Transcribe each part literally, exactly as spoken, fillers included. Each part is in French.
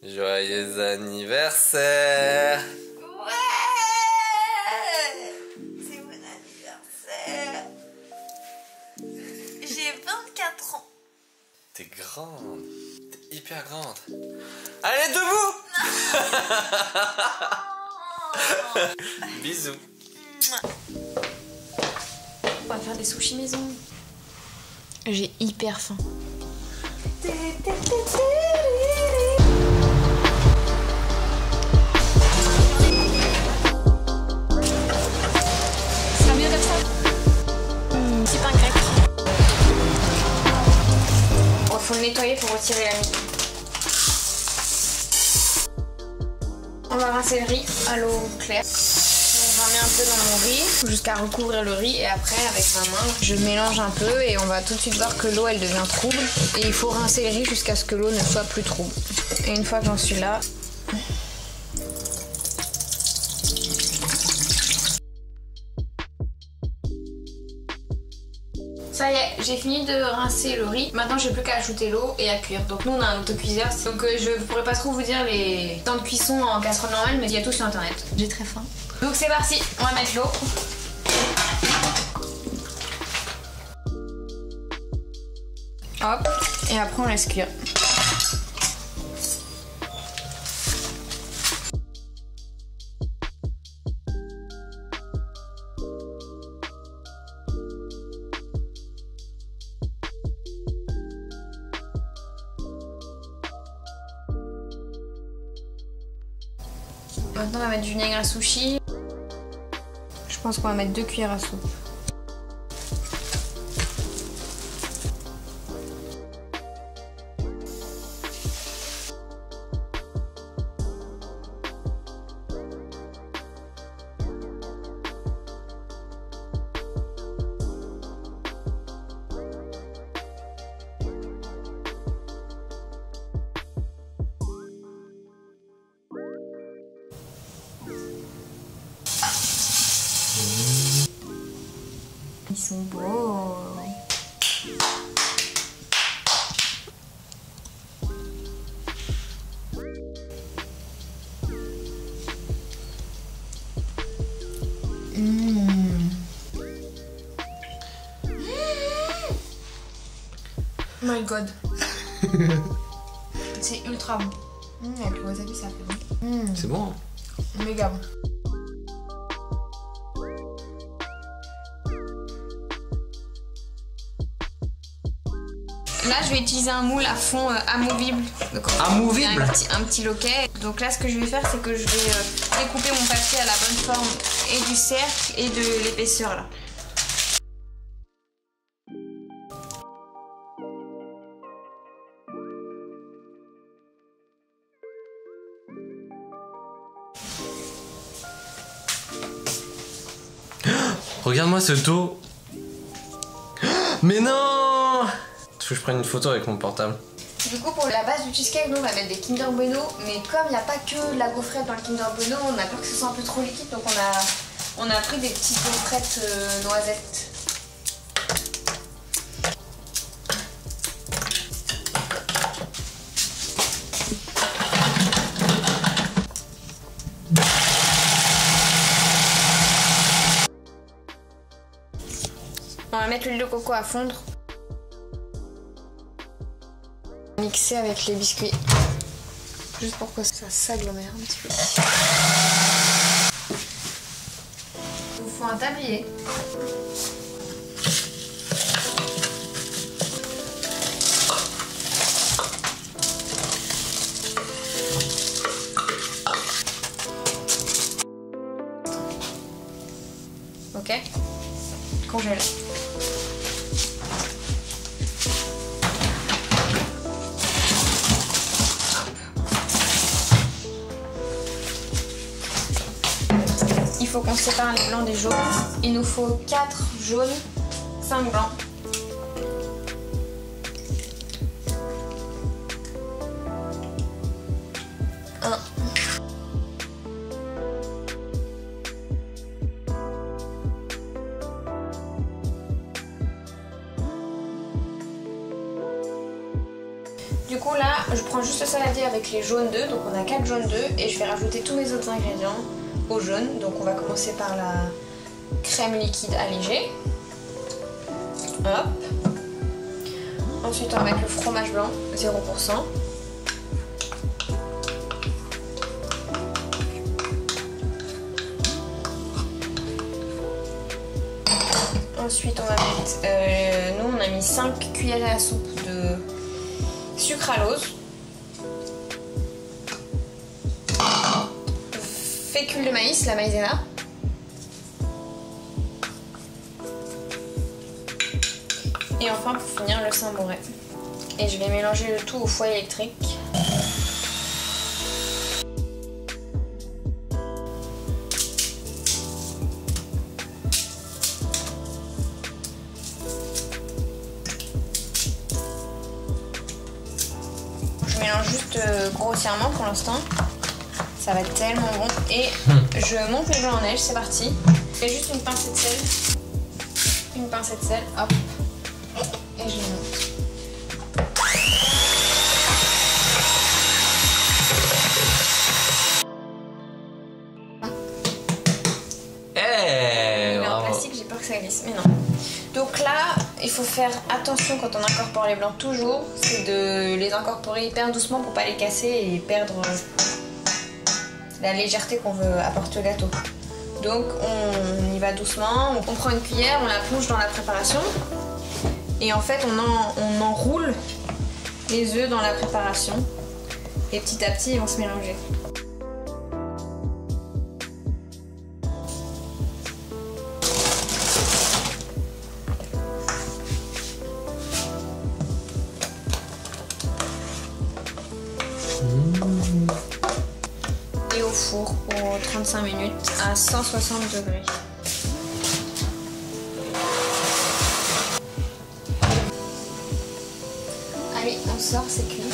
Joyeux anniversaire. Ouais, c'est mon anniversaire. J'ai vingt-quatre ans. T'es grande. T'es hyper grande. Allez, debout. Bisous. On va faire des sushis maison. J'ai hyper faim. Ça va mieux comme ça. Mmh, petit pain grec. Bon, faut le nettoyer pour retirer la mie. On va rincer le riz à l'eau claire. J'en mets un peu dans mon riz jusqu'à recouvrir le riz et après avec ma main je mélange un peu et on va tout de suite voir que l'eau elle devient trouble et il faut rincer le riz jusqu'à ce que l'eau ne soit plus trouble. Et une fois que j'en suis là, ça y est, j'ai fini de rincer le riz. Maintenant, j'ai plus qu'à ajouter l'eau et à cuire. Donc nous, on a un autocuiseur. Donc euh, je pourrais pas trop vous dire les temps de cuisson en casserole normale, mais il y a tout sur internet. J'ai très faim. Donc c'est parti, on va mettre l'eau. Hop, et après on laisse cuire. Maintenant on va mettre du vinaigre à sushi. Je pense qu'on va mettre deux cuillères à soupe. Ils sont beaux. Mmh. Oh my god. C'est ultra bon. Mmh, avec le wasabi ça fait bon. Mmh. C'est bon. Méga bon. Là, je vais utiliser un moule à fond euh, amovible. Donc, amovible un petit, un petit loquet. Donc là, ce que je vais faire, c'est que je vais euh, découper mon papier à la bonne forme et du cercle et de l'épaisseur là. Regarde-moi ce dos. Mais non! Faut que je prenne une photo avec mon portable. Du coup, pour la base du cheesecake, nous on va mettre des Kinder Bueno, mais comme il n'y a pas que la gaufrette dans le Kinder Bueno, on a peur que ce soit un peu trop liquide, donc on a, on a pris des petites gaufrettes euh, noisettes. On va mettre l'huile de coco à fondre. Mixer avec les biscuits. Juste pour que ça s'agglomère un petit peu. Il vous faut un tablier. Ok. Congèle. Il faut qu'on sépare les blancs des jaunes. Il nous faut quatre jaunes, cinq blancs. un. Du coup là, je prends juste le saladier avec les jaunes d'œufs, donc on a quatre jaunes d'œufs et je vais rajouter tous mes autres ingrédients au jaune. Donc on va commencer par la crème liquide allégée. Hop. Ensuite on va mettre le fromage blanc, zéro pour cent. Ensuite on va mettre, euh, nous on a mis cinq cuillères à soupe de sucralose, fécule de maïs, la maïzena, et enfin pour finir le Saint-Moré. Et je vais mélanger le tout au foyer électrique. Je mélange juste euh, grossièrement pour l'instant. Ça va être tellement bon. Et je monte les blancs en neige, c'est parti. Je fais juste une pincée de sel. Une pincée de sel, hop. Et je les monte. Hey, Il est en bravo. plastique, j'ai peur que ça glisse, mais non. Donc là, il faut faire attention quand on incorpore les blancs toujours, c'est de les incorporer hyper doucement pour pas les casser et perdre la légèreté qu'on veut apporter au gâteau. Donc on y va doucement, on prend une cuillère, on la plonge dans la préparation et en fait on, en, on enroule les œufs dans la préparation et petit à petit ils vont se mélanger. Et au four pour trente-cinq minutes à cent soixante degrés. Allez, on sort, c'est cuit.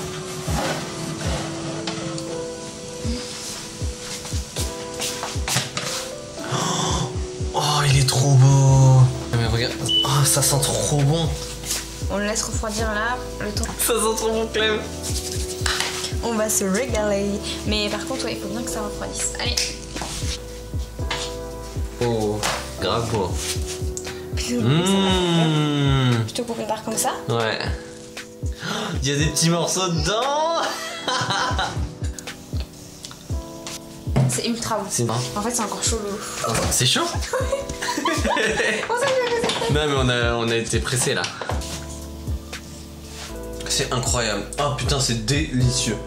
Oh, il est trop beau. Mais regarde, oh, ça sent trop bon. On le laisse refroidir là, le temps. Ça sent trop bon, Clem. On va se régaler. Mais par contre, ouais, il faut bien que ça refroidisse. Allez. Oh, grave beau. Plutôt Mmh. Plutôt qu'on prépare comme ça. Ouais. Il y a des petits morceaux dedans. C'est ultra bon. C'est bon. En fait, c'est encore chaud l'eau. Oh, c'est chaud. On s'est fait. Non mais on a, on a été pressés là. C'est incroyable. Oh putain, c'est délicieux.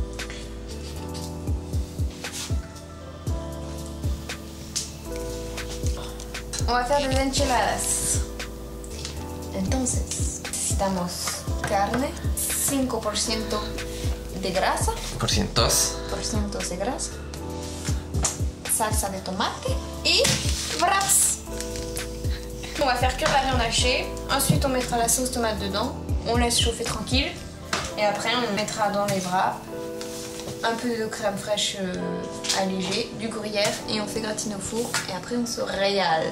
On va faire des enchiladas. Entonces, necesitamos carne, cinco por ciento de grasa, Por cientos. por ciento de grasa, salsa de tomate et wraps. On va faire cuire la viande hachée, ensuite on mettra la sauce tomate dedans, on laisse chauffer tranquille et après on mettra dans les wraps un peu de crème fraîche euh, allégée, du gruyère et on fait gratiner au four et après on se régale.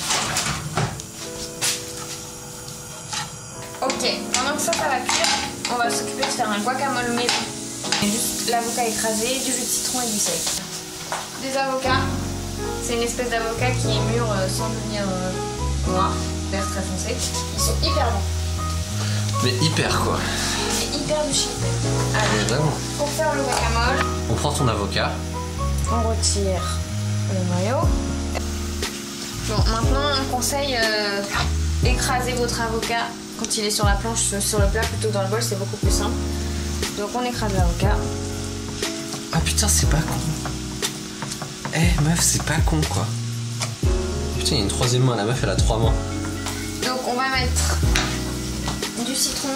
Ok, pendant que ça, ça va cuire, on va s'occuper de faire un guacamole maison. Et juste l'avocat écrasé, du jus de citron et du sel. Des avocats, c'est une espèce d'avocat qui est mûr euh, sans devenir euh, noir, vert très foncé. Ils sont hyper bons. Mais hyper quoi. C'est hyper du shit. Mais Allez, vraiment. pour faire le guacamole, On prend ton avocat. on retire le noyau. Bon, maintenant on conseille euh, d'écraser votre avocat quand il est sur la planche, sur le plat plutôt que dans le bol, c'est beaucoup plus simple. Donc on écrase l'avocat. Ah putain, c'est pas con. Eh meuf, c'est pas con quoi. Putain, il y a une troisième main, la meuf elle a trois mains. Donc on va mettre du citron.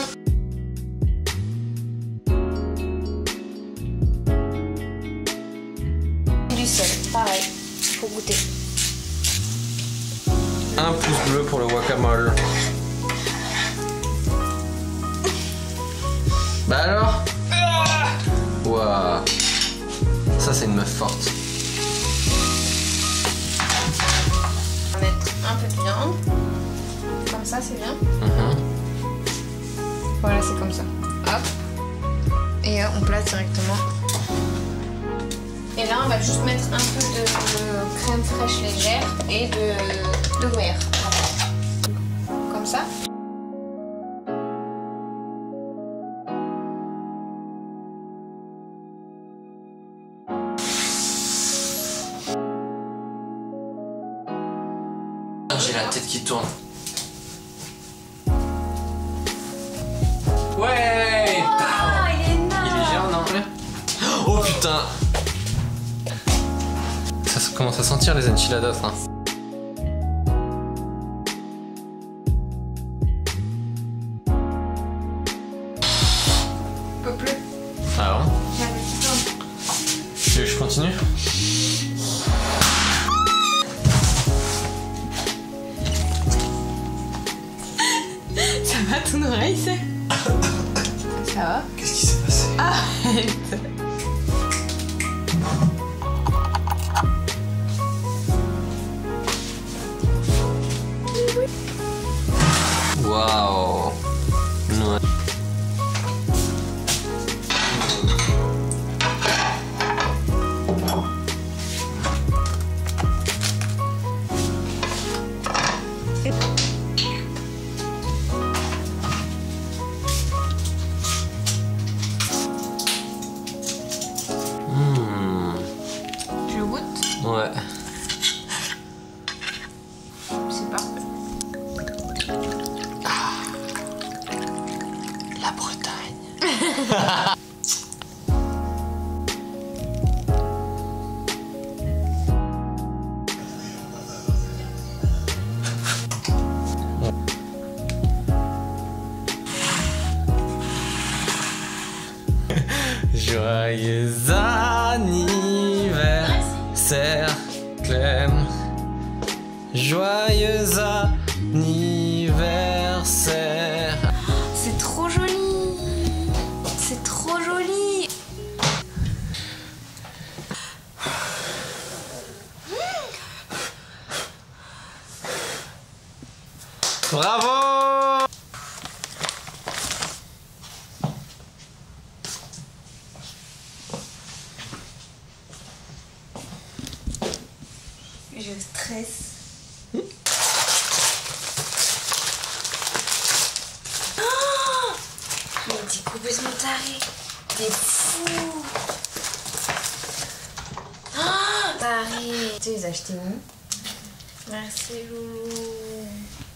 Et du sel, pareil, pour goûter. Un pouce bleu pour le guacamole. Bah alors? Waouh. Ça c'est une meuf forte. On va mettre un peu de viande. Comme ça, c'est bien. Mhm. Voilà, c'est comme ça. Hop. Et on place directement. Et là, on va juste mettre un peu de crème fraîche légère et de, de gruyère. Comme ça. J'ai la tête qui tourne. Ouais. Oh, il est énorme. Il est géant, non? Oh putain. Ça commence à sentir les enchiladas, hein. Je peux plus. Ah bon? J'avais tout. Tu veux que je continue? Ça va ton oreille, c'est? Ça va? Qu'est-ce qui s'est passé? Arrête. Waouh. Ouais. Mmh. Tu le goûtes? Ouais. C'est parfait. La Bretagne. Joyeux anniversaire, Clem. Joyeux anniversaire. C'est trop joli. C'est trop joli. Bravo! Je stresse. Oh, mais t'es complètement taré. T'es fou. Oh, taré. Tu les as achetés où? Merci Loulou.